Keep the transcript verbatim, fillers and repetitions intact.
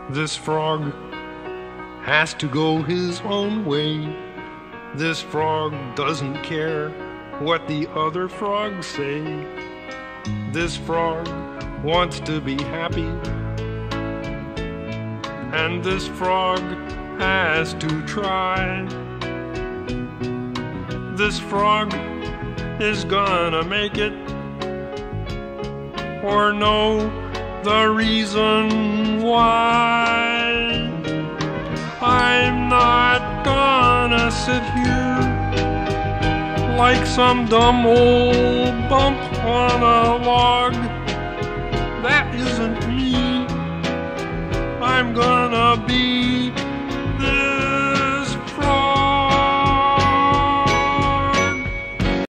This frog has to go his own way. This frog doesn't care what the other frogs say. This frog wants to be happy, and this frog has to try. This frog is gonna make it, or know the reason why. I'm not gonna sit here like some dumb old bump on a